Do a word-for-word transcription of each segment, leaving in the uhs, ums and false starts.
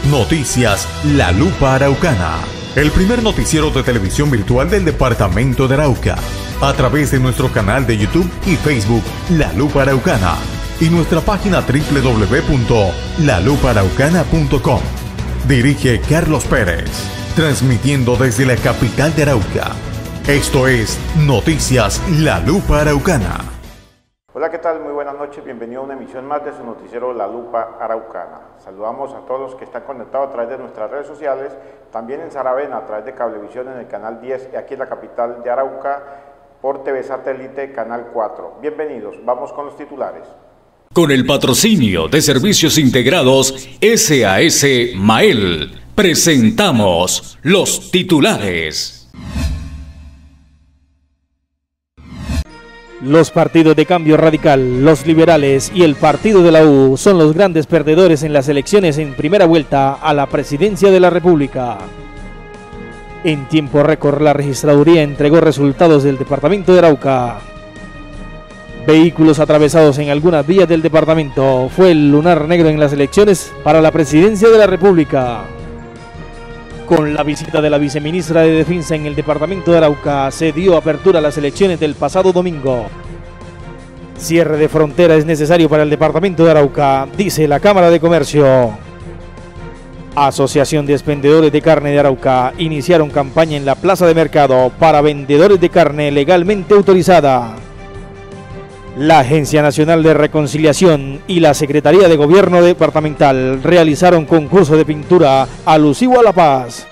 Noticias La Lupa Araucana, el primer noticiero de televisión virtual del departamento de Arauca, a través de nuestro canal de YouTube y Facebook La Lupa Araucana y nuestra página doble u doble u doble u punto la lupa araucana punto com. Dirige Carlos Pérez, transmitiendo desde la capital de Arauca. Esto es Noticias La Lupa Araucana. Hola, ¿qué tal? Muy buenas noches, bienvenido a una emisión más de su noticiero La Lupa Araucana. Saludamos a todos los que están conectados a través de nuestras redes sociales, también en Saravena a través de Cablevisión en el canal diez y aquí en la capital de Arauca por T V Satélite canal cuatro. Bienvenidos, vamos con los titulares. Con el patrocinio de Servicios Integrados S A S Mael, presentamos los titulares. Los partidos de Cambio Radical, los liberales y el partido de la U son los grandes perdedores en las elecciones en primera vuelta a la presidencia de la República. En tiempo récord, la registraduría entregó resultados del departamento de Arauca. Vehículos atravesados en algunas vías del departamento. Fue el lunar negro en las elecciones para la presidencia de la República. Con la visita de la viceministra de Defensa en el departamento de Arauca, se dio apertura a las elecciones del pasado domingo. Cierre de frontera es necesario para el departamento de Arauca, dice la Cámara de Comercio. Asociación de Expendedores de Carne de Arauca iniciaron campaña en la plaza de mercado para vendedores de carne legalmente autorizada. La Agencia Nacional de Reconciliación y la Secretaría de Gobierno Departamental realizaron concurso de pintura alusivo a la paz.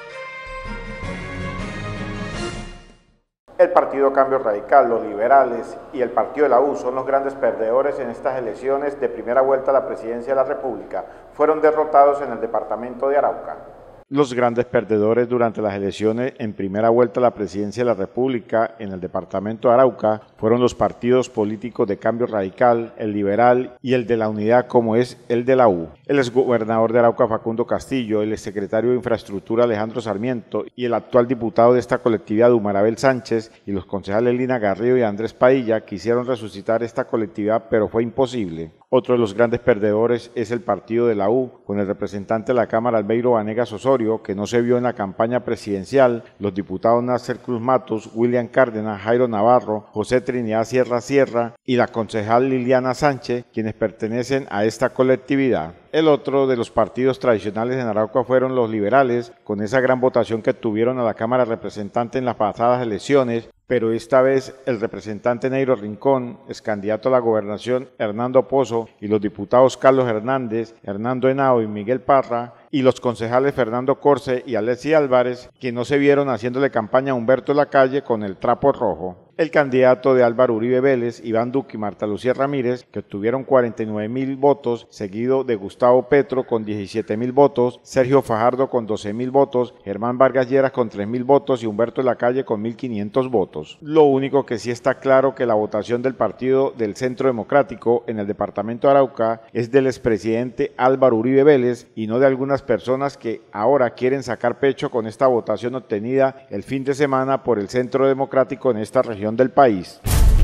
El Partido Cambio Radical, los liberales y el Partido de la U son los grandes perdedores en estas elecciones de primera vuelta a la presidencia de la República. Fueron derrotados en el departamento de Arauca. Los grandes perdedores durante las elecciones en primera vuelta a la presidencia de la República en el departamento de Arauca fueron los partidos políticos de Cambio Radical, el Liberal y el de la Unidad, como es el de la U. El exgobernador de Arauca, Facundo Castillo, el exsecretario de Infraestructura, Alejandro Sarmiento, y el actual diputado de esta colectividad, Dumarabel Sánchez, y los concejales Lina Garrido y Andrés Padilla quisieron resucitar esta colectividad, pero fue imposible. Otro de los grandes perdedores es el partido de la U, con el representante de la Cámara, Albeiro Vanegas Osorio, que no se vio en la campaña presidencial, los diputados Nasser Cruz Matos, William Cárdenas, Jairo Navarro, José Trinidad Sierra Sierra y la concejal Liliana Sánchez, quienes pertenecen a esta colectividad. El otro de los partidos tradicionales en Arauca fueron los liberales, con esa gran votación que tuvieron a la Cámara de Representantes en las pasadas elecciones, pero esta vez el representante Neiro Rincón, ex candidato a la gobernación Hernando Pozo, y los diputados Carlos Hernández, Hernando Henao y Miguel Parra, y los concejales Fernando Corce y Alexi Álvarez, que no se vieron haciéndole campaña a Humberto Lacalle con el trapo rojo. El candidato de Álvaro Uribe Vélez, Iván Duque y Marta Lucía Ramírez, que obtuvieron cuarenta y nueve mil votos, seguido de Gustavo Petro con diecisiete mil votos, Sergio Fajardo con doce mil votos, Germán Vargas Lleras con tres mil votos y Humberto Lacalle con mil quinientos votos. Lo único que sí está claro que la votación del partido del Centro Democrático en el departamento de Arauca es del expresidente Álvaro Uribe Vélez y no de algunas personas que ahora quieren sacar pecho con esta votación obtenida el fin de semana por el Centro Democrático en esta región del país.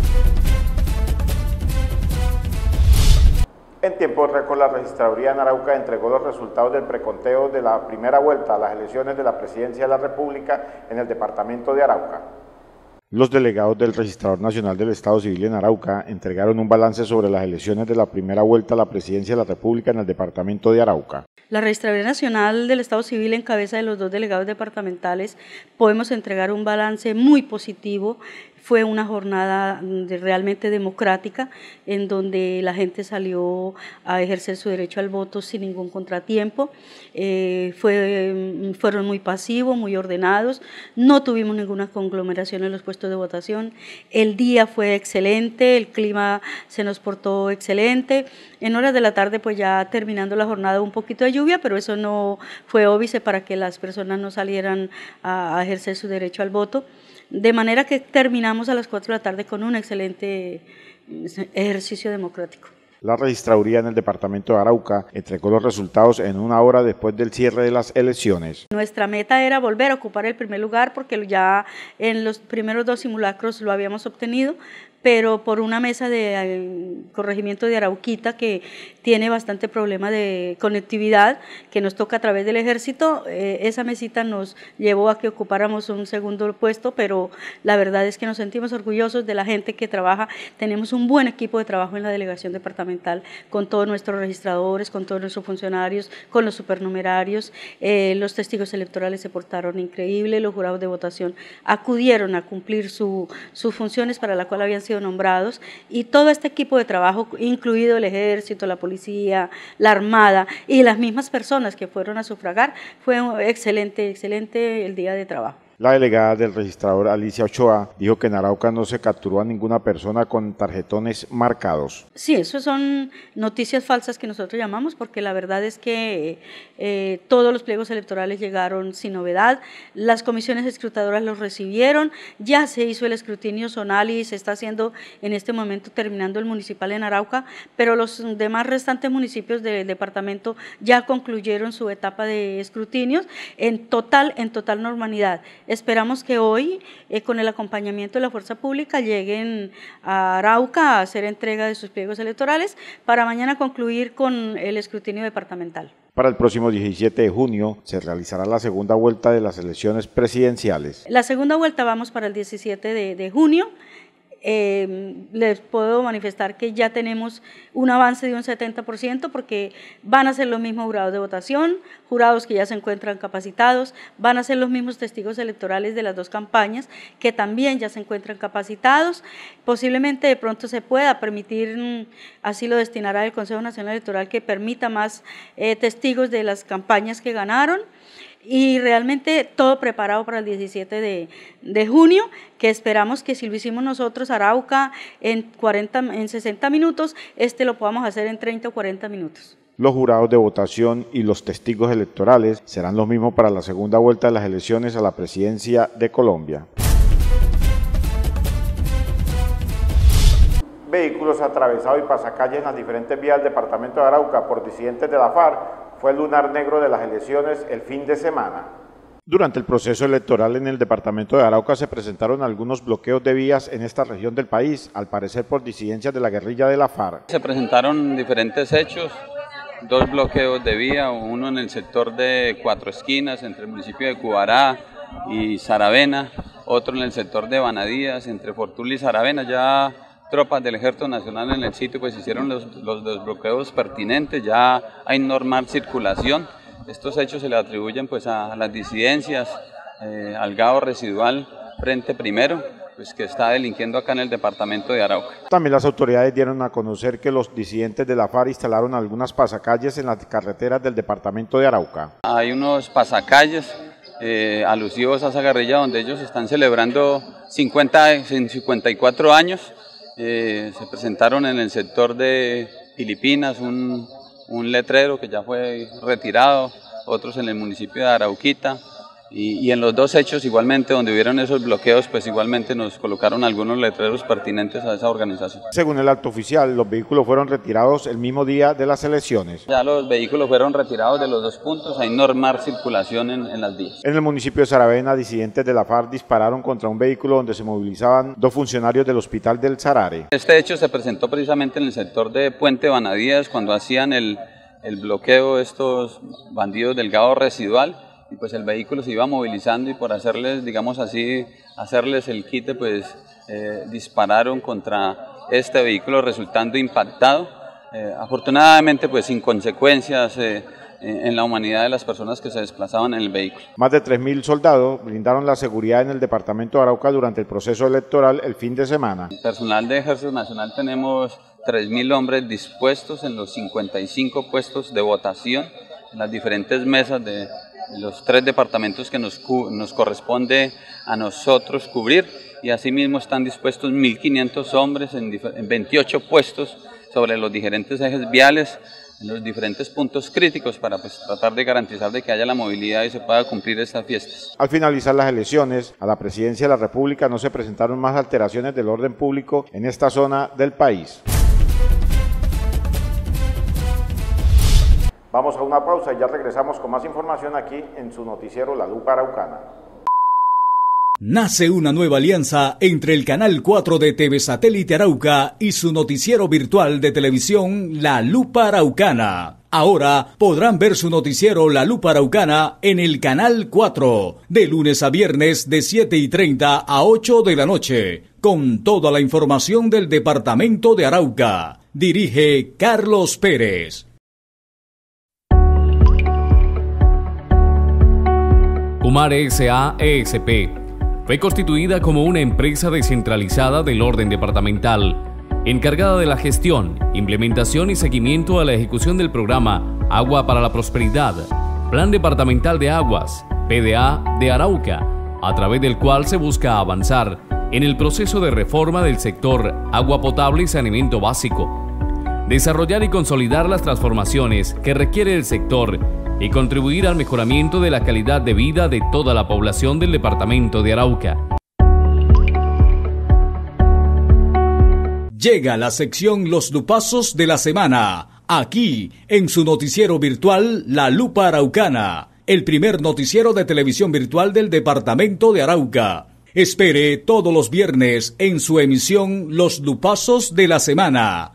En tiempo récord, la registraduría en Arauca entregó los resultados del preconteo de la primera vuelta a las elecciones de la presidencia de la República en el departamento de Arauca. Los delegados del Registrador Nacional del Estado Civil en Arauca entregaron un balance sobre las elecciones de la primera vuelta a la presidencia de la República en el departamento de Arauca. La Registraduría Nacional del Estado Civil, en cabeza de los dos delegados departamentales, podemos entregar un balance muy positivo. Fue una jornada realmente democrática en donde la gente salió a ejercer su derecho al voto sin ningún contratiempo. Eh, fue, fueron muy pasivos, muy ordenados, no tuvimos ninguna conglomeración en los puestos de votación. El día fue excelente, el clima se nos portó excelente. En horas de la tarde, pues ya terminando la jornada, un poquito de lluvia, pero eso no fue óbice para que las personas no salieran a, a ejercer su derecho al voto. De manera que terminamos a las cuatro de la tarde con un excelente ejercicio democrático. La registraduría en el departamento de Arauca entregó los resultados en una hora después del cierre de las elecciones. Nuestra meta era volver a ocupar el primer lugar porque ya en los primeros dos simulacros lo habíamos obtenido, pero por una mesa de eh, corregimiento de Arauquita que tiene bastante problema de conectividad, que nos toca a través del ejército, eh, esa mesita nos llevó a que ocupáramos un segundo puesto, pero la verdad es que nos sentimos orgullosos de la gente que trabaja. Tenemos un buen equipo de trabajo en la delegación departamental, con todos nuestros registradores, con todos nuestros funcionarios, con los supernumerarios, eh, los testigos electorales se portaron increíble, los jurados de votación acudieron a cumplir su, sus funciones para las cuales habían sido nombrados, y todo este equipo de trabajo, incluido el ejército, la policía, la armada y las mismas personas que fueron a sufragar, fue excelente, excelente el día de trabajo. La delegada del registrador Alicia Ochoa dijo que en Arauca no se capturó a ninguna persona con tarjetones marcados. Sí, eso son noticias falsas que nosotros llamamos, porque la verdad es que eh, todos los pliegos electorales llegaron sin novedad, las comisiones escrutadoras los recibieron, ya se hizo el escrutinio zonal y se está haciendo en este momento, terminando el municipal en Arauca, pero los demás restantes municipios del departamento ya concluyeron su etapa de escrutinios en total, en total normalidad. Esperamos que hoy, eh, con el acompañamiento de la Fuerza Pública, lleguen a Arauca a hacer entrega de sus pliegos electorales para mañana concluir con el escrutinio departamental. Para el próximo diecisiete de junio se realizará la segunda vuelta de las elecciones presidenciales. La segunda vuelta vamos para el diecisiete de junio. Eh, les puedo manifestar que ya tenemos un avance de un setenta por ciento, porque van a ser los mismos jurados de votación, jurados que ya se encuentran capacitados, van a ser los mismos testigos electorales de las dos campañas que también ya se encuentran capacitados. Posiblemente de pronto se pueda permitir, así lo destinará el Consejo Nacional Electoral, que permita más eh, testigos de las campañas que ganaron. Y realmente todo preparado para el diecisiete de junio, que esperamos que si lo hicimos nosotros, Arauca, en, cuarenta, en sesenta minutos, este lo podamos hacer en treinta o cuarenta minutos. Los jurados de votación y los testigos electorales serán los mismos para la segunda vuelta de las elecciones a la presidencia de Colombia. Vehículos atravesados y pasacalles en las diferentes vías del departamento de Arauca por disidentes de la FARC fue el lunar negro de las elecciones el fin de semana. Durante el proceso electoral en el departamento de Arauca se presentaron algunos bloqueos de vías en esta región del país, al parecer por disidencias de la guerrilla de la FARC. Se presentaron diferentes hechos, dos bloqueos de vía, uno en el sector de Cuatro Esquinas, entre el municipio de Cubará y Saravena, otro en el sector de Banadías, entre Fortuna y Saravena. Ya tropas del Ejército Nacional en el sitio pues hicieron los, los, los bloqueos pertinentes, ya hay normal circulación. Estos hechos se le atribuyen pues a, a las disidencias, eh, al gado residual Frente Primero, pues que está delinquiendo acá en el departamento de Arauca. También las autoridades dieron a conocer que los disidentes de la FARC instalaron algunas pasacalles en las carreteras del departamento de Arauca. Hay unos pasacalles eh, alusivos a esa guerrilla donde ellos están celebrando cincuenta, cincuenta y cuatro años. Eh, se presentaron en el sector de Filipinas un, un letrero que ya fue retirado, otros en el municipio de Arauquita, y, y en los dos hechos igualmente donde hubieron esos bloqueos pues igualmente nos colocaron algunos letreros pertinentes a esa organización. Según el alto oficial, los vehículos fueron retirados el mismo día de las elecciones. Ya los vehículos fueron retirados de los dos puntos, hay normal circulación en, en las vías. En el municipio de Saravena, disidentes de la FARC dispararon contra un vehículo donde se movilizaban dos funcionarios del hospital del Sarare. Este hecho se presentó precisamente en el sector de Puente Banadías cuando hacían el, el bloqueo estos bandidos del gado residual, y pues el vehículo se iba movilizando y por hacerles, digamos así, hacerles el quite, pues eh, dispararon contra este vehículo resultando impactado, eh, afortunadamente pues sin consecuencias eh, en la humanidad de las personas que se desplazaban en el vehículo. Más de tres mil soldados brindaron la seguridad en el departamento de Arauca durante el proceso electoral el fin de semana. Personal de Ejército Nacional tenemos tres mil hombres dispuestos en los cincuenta y cinco puestos de votación, en las diferentes mesas de los tres departamentos que nos, nos corresponde a nosotros cubrir, y asimismo están dispuestos mil quinientos hombres en, en veintiocho puestos sobre los diferentes ejes viales, en los diferentes puntos críticos para pues, tratar de garantizar de que haya la movilidad y se pueda cumplir estas fiestas. Al finalizar las elecciones a la presidencia de la República no se presentaron más alteraciones del orden público en esta zona del país. Vamos a una pausa y ya regresamos con más información aquí en su noticiero La Lupa Araucana. Nace una nueva alianza entre el Canal cuatro de T V Satélite Arauca y su noticiero virtual de televisión La Lupa Araucana. Ahora podrán ver su noticiero La Lupa Araucana en el Canal cuatro, de lunes a viernes de siete y treinta a ocho de la noche, con toda la información del departamento de Arauca. Dirige Carlos Pérez. Umar S A E S P fue constituida como una empresa descentralizada del orden departamental, encargada de la gestión, implementación y seguimiento a la ejecución del programa Agua para la Prosperidad, Plan Departamental de Aguas, P D A de Arauca, a través del cual se busca avanzar en el proceso de reforma del sector agua potable y saneamiento básico, desarrollar y consolidar las transformaciones que requiere el sector y contribuir al mejoramiento de la calidad de vida de toda la población del departamento de Arauca. Llega la sección Los Lupazos de la Semana, aquí en su noticiero virtual La Lupa Araucana, el primer noticiero de televisión virtual del departamento de Arauca. Espere todos los viernes en su emisión Los Lupazos de la Semana.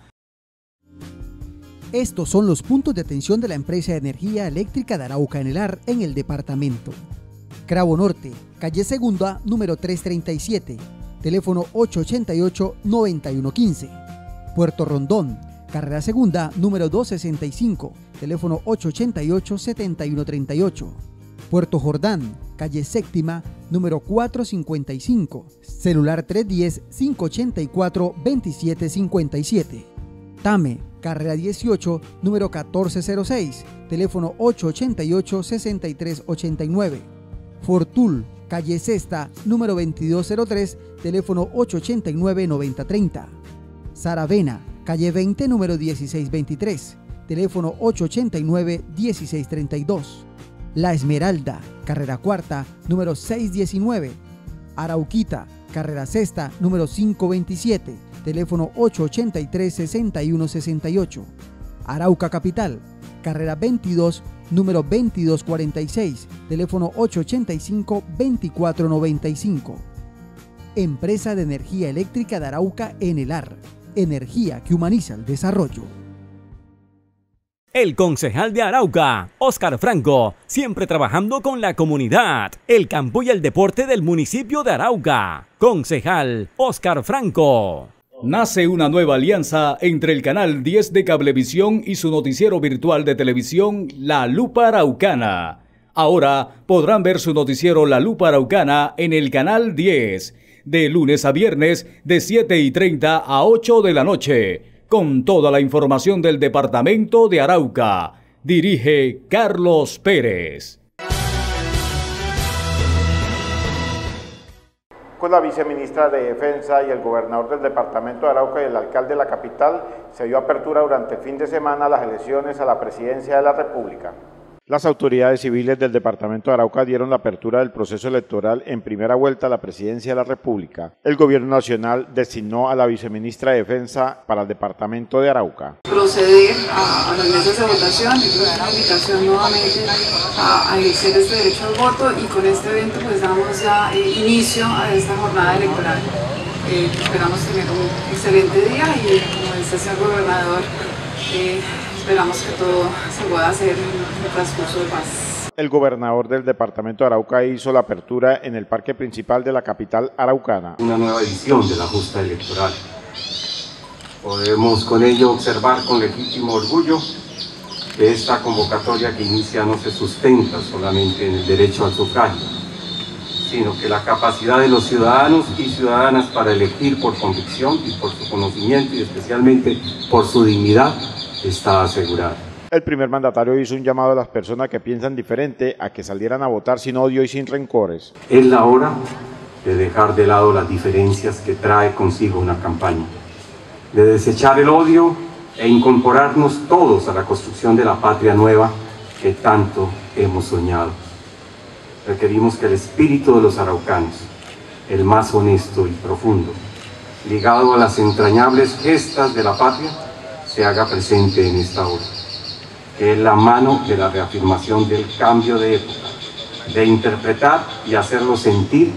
Estos son los puntos de atención de la empresa de energía eléctrica de Arauca en el A R en el departamento. Cravo Norte, calle Segunda, número trescientos treinta y siete, teléfono ocho ocho ocho, nueve uno uno cinco. Puerto Rondón, carrera Segunda, número doscientos sesenta y cinco, teléfono ocho ocho ocho, siete uno tres ocho. Puerto Jordán, calle Séptima, número cuatrocientos cincuenta y cinco, celular tres uno cero, cinco ocho cuatro, dos siete cinco siete. Tame, carrera dieciocho, número catorce cero seis, teléfono ocho ocho ocho, seis tres ocho nueve. Fortul, calle Sexta, número veintidós cero tres, teléfono ocho ocho nueve, nueve cero tres cero. Saravena, calle veinte, número dieciséis veintitrés, teléfono ocho ocho nueve, dieciséis treinta y dos. La Esmeralda, carrera cuarta, número seiscientos diecinueve. Arauquita, carrera sexta, número quinientos veintisiete, teléfono ocho ocho tres, seis uno seis ocho. Arauca Capital, carrera veintidós, número veintidós cuarenta y seis, teléfono ocho ocho cinco, veinticuatro noventa y cinco. Empresa de Energía Eléctrica de Arauca en el A R, energía que humaniza el desarrollo. El concejal de Arauca, Óscar Franco, siempre trabajando con la comunidad, el campo y el deporte del municipio de Arauca. Concejal Óscar Franco. Nace una nueva alianza entre el Canal diez de Cablevisión y su noticiero virtual de televisión La Lupa Araucana. Ahora podrán ver su noticiero La Lupa Araucana en el Canal diez, de lunes a viernes de siete y treinta a ocho de la noche, con toda la información del departamento de Arauca. Dirige Carlos Pérez. Con la viceministra de Defensa y el gobernador del departamento de Arauca y el alcalde de la capital, se dio apertura durante el fin de semana a las elecciones a la presidencia de la República. Las autoridades civiles del departamento de Arauca dieron la apertura del proceso electoral en primera vuelta a la presidencia de la República. El gobierno nacional designó a la viceministra de Defensa para el departamento de Arauca. Proceder a, a las mesas de votación y pues una invitación nuevamente a, a ejercer este derecho al voto, y con este evento pues damos ya eh, inicio a esta jornada electoral. Eh, esperamos tener un excelente día y, como dice el señor gobernador, eh, esperamos que todo se pueda hacer en el transcurso de paz. El gobernador del departamento de Arauca hizo la apertura en el parque principal de la capital araucana. Una nueva edición de la justa electoral. Podemos con ello observar con legítimo orgullo que esta convocatoria que inicia no se sustenta solamente en el derecho al sufragio, sino que la capacidad de los ciudadanos y ciudadanas para elegir por convicción y por su conocimiento y especialmente por su dignidad está asegurada. El primer mandatario hizo un llamado a las personas que piensan diferente a que salieran a votar sin odio y sin rencores. Es la hora de dejar de lado las diferencias que trae consigo una campaña, de desechar el odio e incorporarnos todos a la construcción de la patria nueva que tanto hemos soñado. Requerimos que el espíritu de los araucanos, el más honesto y profundo, ligado a las entrañables gestas de la patria, se haga presente en esta hora, que es la mano de la reafirmación del cambio de época, de interpretar y hacerlo sentir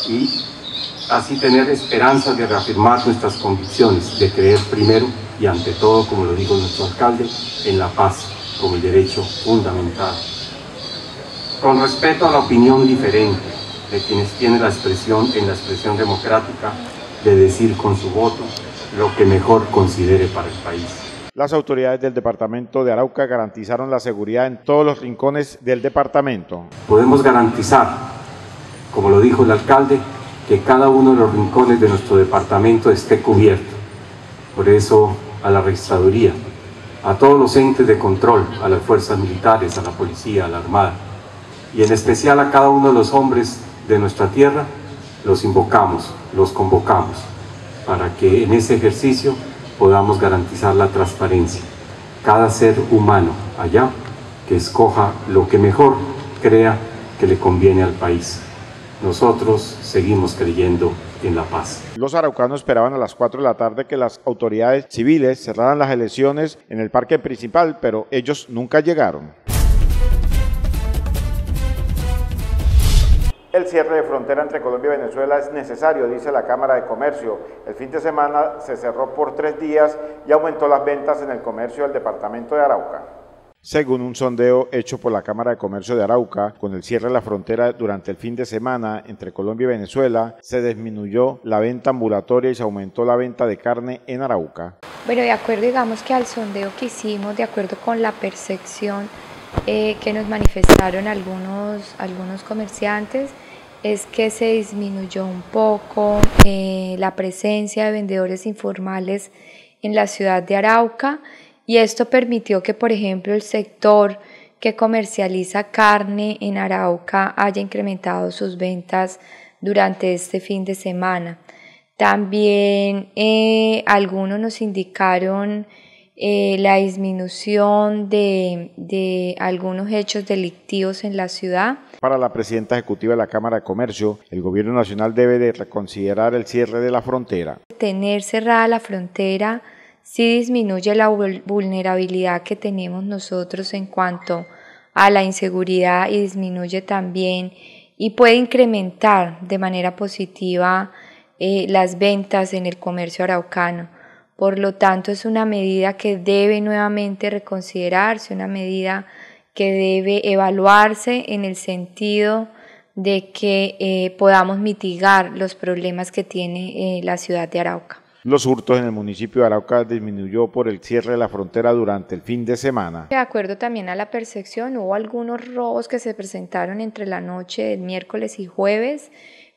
y así tener esperanza de reafirmar nuestras convicciones, de creer primero y ante todo, como lo dijo nuestro alcalde, en la paz como el derecho fundamental. Con respeto a la opinión diferente de quienes tienen la expresión en la expresión democrática de decir con su voto lo que mejor considere para el país. Las autoridades del departamento de Arauca garantizaron la seguridad en todos los rincones del departamento. Podemos garantizar, como lo dijo el alcalde, que cada uno de los rincones de nuestro departamento esté cubierto. Por eso, a la registraduría, a todos los entes de control, a las fuerzas militares, a la policía, a la armada, y en especial a cada uno de los hombres de nuestra tierra, los invocamos, los convocamos, para que en ese ejercicio podamos garantizar la transparencia. Cada ser humano allá que escoja lo que mejor crea que le conviene al país. Nosotros seguimos creyendo en la paz. Los araucanos esperaban a las cuatro de la tarde que las autoridades civiles cerraran las elecciones en el parque principal, pero ellos nunca llegaron. El cierre de frontera entre Colombia y Venezuela es necesario, dice la Cámara de Comercio. El fin de semana se cerró por tres días y aumentó las ventas en el comercio del departamento de Arauca. Según un sondeo hecho por la Cámara de Comercio de Arauca, con el cierre de la frontera durante el fin de semana entre Colombia y Venezuela, se disminuyó la venta ambulatoria y se aumentó la venta de carne en Arauca. Bueno, de acuerdo, digamos que al sondeo que hicimos, de acuerdo con la percepción eh, que nos manifestaron algunos, algunos comerciantes, es que se disminuyó un poco eh, la presencia de vendedores informales en la ciudad de Arauca. Y esto permitió que, por ejemplo, el sector que comercializa carne en Arauca haya incrementado sus ventas durante este fin de semana. También eh, algunos nos indicaron eh, la disminución de, de algunos hechos delictivos en la ciudad. Para la presidenta ejecutiva de la Cámara de Comercio, el gobierno nacional debe de reconsiderar el cierre de la frontera. Tener cerrada la frontera sí disminuye la vulnerabilidad que tenemos nosotros en cuanto a la inseguridad y disminuye también y puede incrementar de manera positiva eh, las ventas en el comercio araucano. Por lo tanto, es una medida que debe nuevamente reconsiderarse, una medida que debe evaluarse en el sentido de que eh, podamos mitigar los problemas que tiene eh, la ciudad de Arauca. Los hurtos en el municipio de Arauca disminuyó por el cierre de la frontera durante el fin de semana. De acuerdo también a la percepción, hubo algunos robos que se presentaron entre la noche del miércoles y jueves,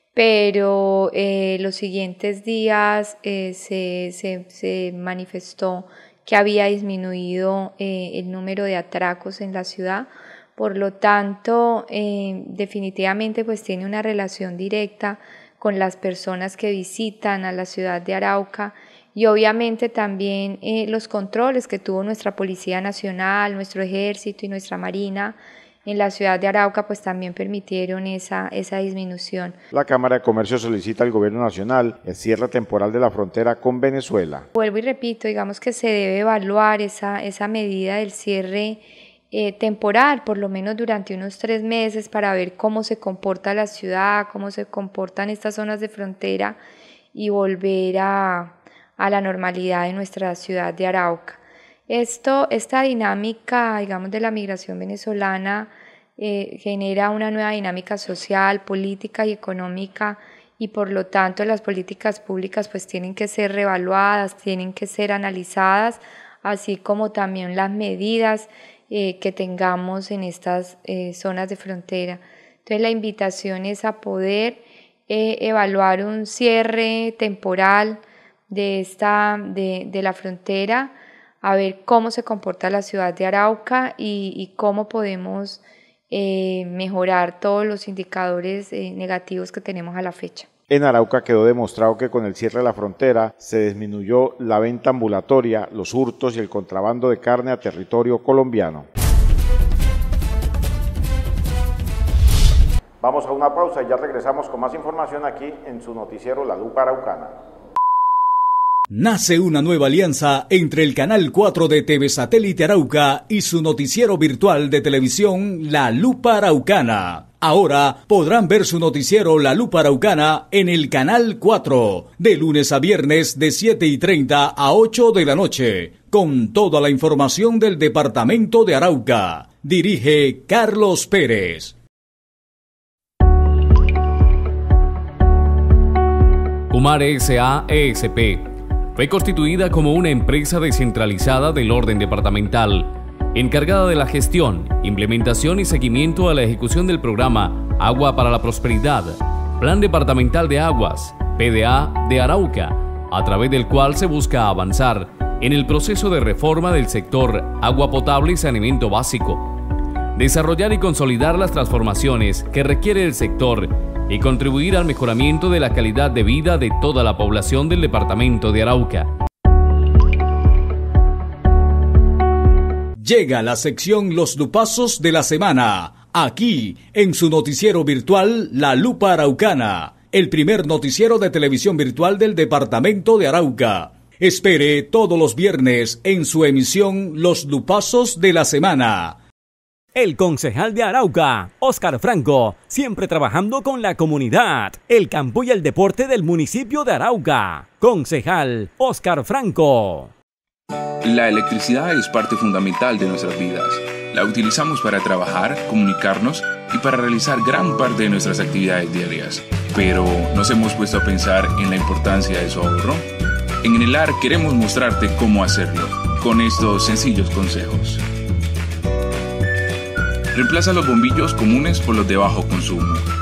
pero eh, los siguientes días eh, se, se, se manifestó que había disminuido eh, el número de atracos en la ciudad. Por lo tanto, eh, definitivamente pues tiene una relación directa con las personas que visitan a la ciudad de Arauca y obviamente también eh, los controles que tuvo nuestra Policía Nacional, nuestro Ejército y nuestra Marina en la ciudad de Arauca pues también permitieron esa, esa disminución. La Cámara de Comercio solicita al Gobierno Nacional el cierre temporal de la frontera con Venezuela. Vuelvo y repito, digamos que se debe evaluar esa, esa medida del cierre Eh, temporal, por lo menos durante unos tres meses, para ver cómo se comporta la ciudad, cómo se comportan estas zonas de frontera y volver a, a la normalidad de nuestra ciudad de Arauca. Esto, esta dinámica, digamos, de la migración venezolana eh, genera una nueva dinámica social, política y económica y por lo tanto las políticas públicas pues tienen que ser reevaluadas, tienen que ser analizadas, así como también las medidas Eh, que tengamos en estas eh, zonas de frontera. Entonces la invitación es a poder eh, evaluar un cierre temporal de, esta, de, de la frontera, a ver cómo se comporta la ciudad de Arauca y, y cómo podemos eh, mejorar todos los indicadores eh, negativos que tenemos a la fecha. En Arauca quedó demostrado que con el cierre de la frontera se disminuyó la venta ambulatoria, los hurtos y el contrabando de carne a territorio colombiano. Vamos a una pausa y ya regresamos con más información aquí en su noticiero La Lupa Araucana. Nace una nueva alianza entre el Canal cuatro de T V Satélite Arauca y su noticiero virtual de televisión La Lupa Araucana. Ahora podrán ver su noticiero La Lupa Araucana en el Canal cuatro, de lunes a viernes de siete y treinta a ocho de la noche, con toda la información del departamento de Arauca. Dirige Carlos Pérez. Umar S A E S P fue constituida como una empresa descentralizada del orden departamental, encargada de la gestión, implementación y seguimiento a la ejecución del programa Agua para la Prosperidad, Plan Departamental de Aguas, P D A de Arauca, a través del cual se busca avanzar en el proceso de reforma del sector agua potable y saneamiento básico, desarrollar y consolidar las transformaciones que requiere el sector y contribuir al mejoramiento de la calidad de vida de toda la población del departamento de Arauca. Llega la sección Los Lupazos de la Semana, aquí en su noticiero virtual La Lupa Araucana, el primer noticiero de televisión virtual del departamento de Arauca. Espere todos los viernes en su emisión Los Lupazos de la Semana. El concejal de Arauca, Óscar Franco, siempre trabajando con la comunidad, el campo y el deporte del municipio de Arauca. Concejal Óscar Franco. La electricidad es parte fundamental de nuestras vidas. La utilizamos para trabajar, comunicarnos y para realizar gran parte de nuestras actividades diarias. Pero, ¿nos hemos puesto a pensar en la importancia de su ahorro? En Enelar queremos mostrarte cómo hacerlo, con estos sencillos consejos. Reemplaza los bombillos comunes por los de bajo consumo.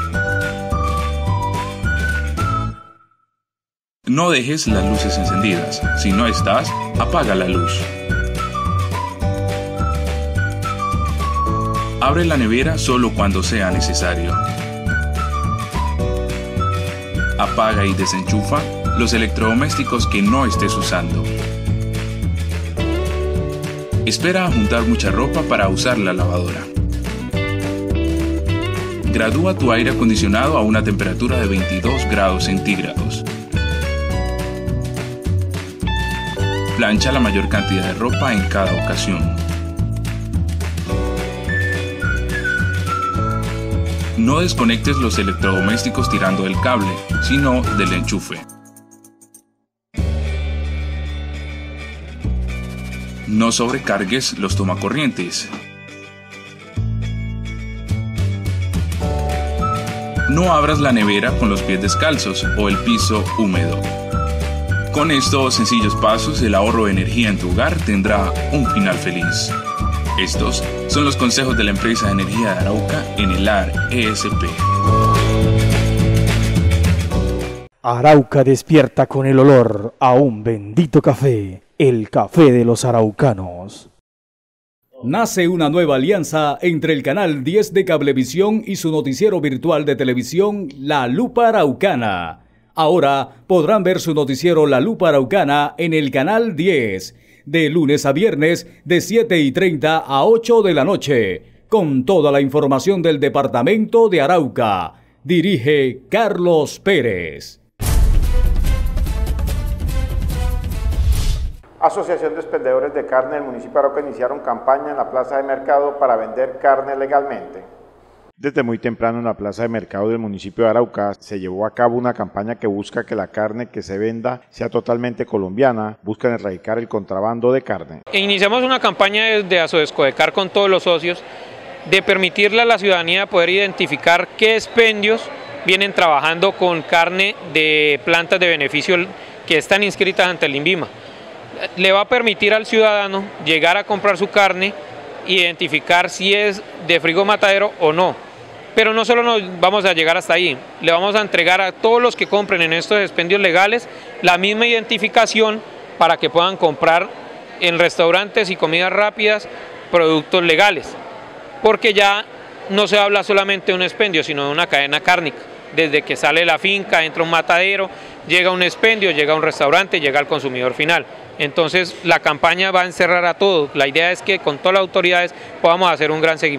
No dejes las luces encendidas. Si no estás, apaga la luz. Abre la nevera solo cuando sea necesario. Apaga y desenchufa los electrodomésticos que no estés usando. Espera a juntar mucha ropa para usar la lavadora. Gradúa tu aire acondicionado a una temperatura de veintidós grados centígrados. Plancha la mayor cantidad de ropa en cada ocasión. No desconectes los electrodomésticos tirando del cable, sino del enchufe. No sobrecargues los tomacorrientes. No abras la nevera con los pies descalzos o el piso húmedo. Con estos sencillos pasos, el ahorro de energía en tu hogar tendrá un final feliz. Estos son los consejos de la empresa de energía de Arauca, Enelar E S P. Arauca despierta con el olor a un bendito café, el café de los araucanos. Nace una nueva alianza entre el Canal diez de Cablevisión y su noticiero virtual de televisión La Lupa Araucana. Ahora podrán ver su noticiero La Lupa Araucana en el Canal diez, de lunes a viernes de siete y treinta a ocho de la noche, con toda la información del departamento de Arauca. Dirige Carlos Pérez. Asociación de Expendedores de Carne del municipio de Arauca iniciaron campaña en la plaza de mercado para vender carne legalmente. Desde muy temprano en la plaza de mercado del municipio de Arauca se llevó a cabo una campaña que busca que la carne que se venda sea totalmente colombiana, buscan erradicar el contrabando de carne. Iniciamos una campaña desde Asodescodecar con todos los socios de permitirle a la ciudadanía poder identificar qué expendios vienen trabajando con carne de plantas de beneficio que están inscritas ante el INVIMA. Le va a permitir al ciudadano llegar a comprar su carne, identificar si es de frigo matadero o no. Pero no solo nos vamos a llegar hasta ahí, le vamos a entregar a todos los que compren en estos expendios legales la misma identificación para que puedan comprar en restaurantes y comidas rápidas productos legales. Porque ya no se habla solamente de un expendio, sino de una cadena cárnica. Desde que sale la finca, entra un matadero, llega un expendio, llega a un restaurante, llega al consumidor final. Entonces la campaña va a encerrar a todos. La idea es que con todas las autoridades podamos hacer un gran seguimiento.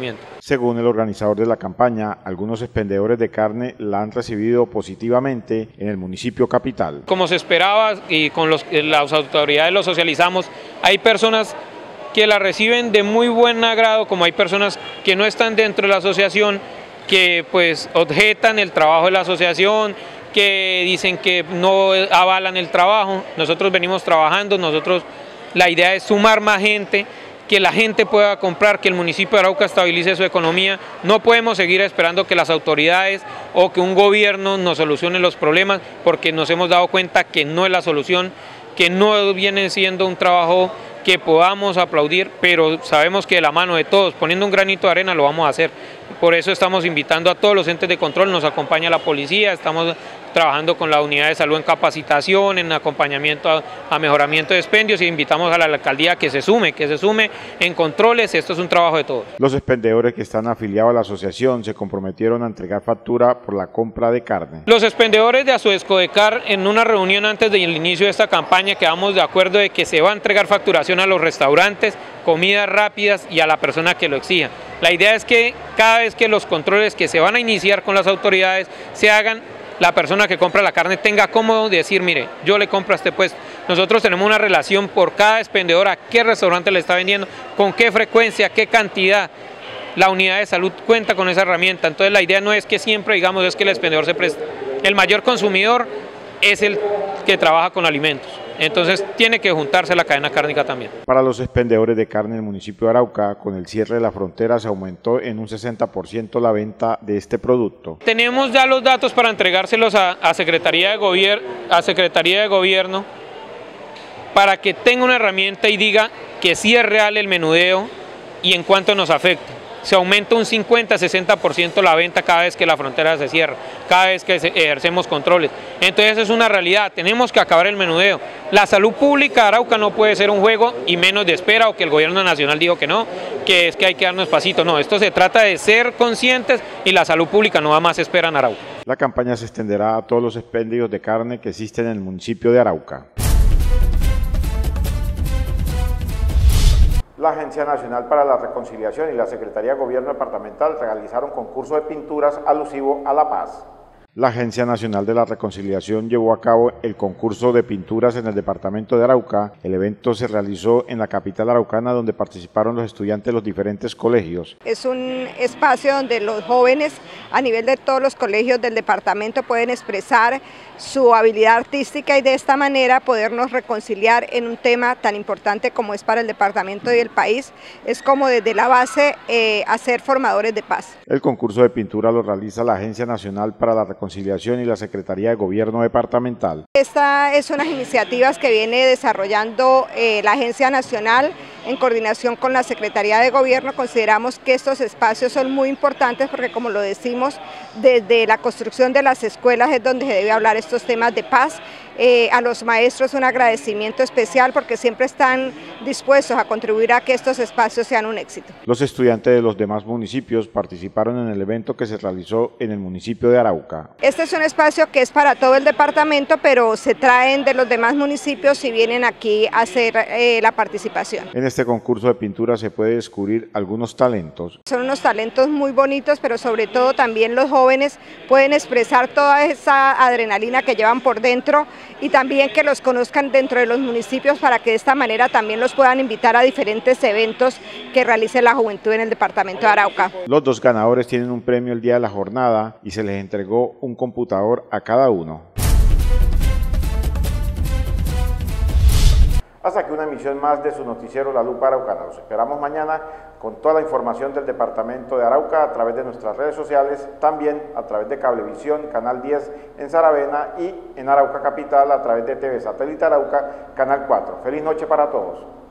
Según el organizador de la campaña, algunos expendedores de carne la han recibido positivamente en el municipio capital. Como se esperaba y con los, las autoridades lo socializamos, hay personas que la reciben de muy buen agrado, como hay personas que no están dentro de la asociación, que pues objetan el trabajo de la asociación, que dicen que no avalan el trabajo. Nosotros venimos trabajando, nosotros la idea es sumar más gente, que la gente pueda comprar, que el municipio de Arauca estabilice su economía. No podemos seguir esperando que las autoridades o que un gobierno nos solucione los problemas, porque nos hemos dado cuenta que no es la solución, que no viene siendo un trabajo que podamos aplaudir, pero sabemos que de la mano de todos, poniendo un granito de arena, lo vamos a hacer. Por eso estamos invitando a todos los entes de control, nos acompaña la policía, estamos trabajando con la unidad de salud en capacitación, en acompañamiento a, a mejoramiento de expendios, y invitamos a la alcaldía que se sume, que se sume en controles. Esto es un trabajo de todos. Los expendedores que están afiliados a la asociación se comprometieron a entregar factura por la compra de carne. Los expendedores de Asoescodecar, en una reunión antes del inicio de esta campaña, quedamos de acuerdo de que se va a entregar facturación a los restaurantes, comidas rápidas y a la persona que lo exija. La idea es que cada vez que los controles que se van a iniciar con las autoridades se hagan, la persona que compra la carne tenga cómo decir, mire, yo le compro a este puesto. Nosotros tenemos una relación por cada expendedor, a qué restaurante le está vendiendo, con qué frecuencia, qué cantidad. La unidad de salud cuenta con esa herramienta. Entonces la idea no es que siempre digamos es que el expendedor se preste. El mayor consumidor es el que trabaja con alimentos. Entonces tiene que juntarse la cadena cárnica también. Para los expendedores de carne en el municipio de Arauca, con el cierre de la frontera se aumentó en un sesenta por ciento la venta de este producto. Tenemos ya los datos para entregárselos a, a, Secretaría de Gobier- a Secretaría de Gobierno para que tenga una herramienta y diga que sí es real el menudeo y en cuánto nos afecta. Se aumenta un cincuenta a sesenta por ciento la venta cada vez que la frontera se cierra, cada vez que ejercemos controles. Entonces es una realidad, tenemos que acabar el menudeo. La salud pública de Arauca no puede ser un juego y menos de espera, o que el gobierno nacional dijo que no, que es que hay que darnos pasito. No, esto se trata de ser conscientes y la salud pública no va más espera en Arauca. La campaña se extenderá a todos los expendios de carne que existen en el municipio de Arauca. La Agencia Nacional para la Reconciliación y la Secretaría de Gobierno Departamental realizaron concurso de pinturas alusivo a la paz. La Agencia Nacional de la Reconciliación llevó a cabo el concurso de pinturas en el departamento de Arauca. El evento se realizó en la capital araucana, donde participaron los estudiantes de los diferentes colegios. Es un espacio donde los jóvenes a nivel de todos los colegios del departamento pueden expresar su habilidad artística y de esta manera podernos reconciliar en un tema tan importante como es para el departamento y el país. Es como desde la base eh, hacer formadores de paz. El concurso de pintura lo realiza la Agencia Nacional para la Reconciliación Reconciliación y la Secretaría de Gobierno Departamental. Esta es unas iniciativas que viene desarrollando eh, la Agencia Nacional en coordinación con la Secretaría de Gobierno. Consideramos que estos espacios son muy importantes porque, como lo decimos, desde la construcción de las escuelas es donde se debe hablar estos temas de paz. Eh, a los maestros un agradecimiento especial porque siempre están dispuestos a contribuir a que estos espacios sean un éxito. Los estudiantes de los demás municipios participaron en el evento que se realizó en el municipio de Arauca. Este es un espacio que es para todo el departamento, pero se traen de los demás municipios y vienen aquí a hacer eh, la participación. En este concurso de pintura se puede descubrir algunos talentos. Son unos talentos muy bonitos, pero sobre todo también los jóvenes pueden expresar toda esa adrenalina que llevan por dentro, y también que los conozcan dentro de los municipios para que de esta manera también los puedan invitar a diferentes eventos que realice la juventud en el departamento de Arauca. Los dos ganadores tienen un premio el día de la jornada y se les entregó un computador a cada uno. Hasta aquí una emisión más de su noticiero La Lupa Araucana. Los esperamos mañana con toda la información del departamento de Arauca a través de nuestras redes sociales, también a través de Cablevisión, Canal diez en Saravena, y en Arauca Capital a través de T V Satélite Arauca, Canal cuatro. Feliz noche para todos.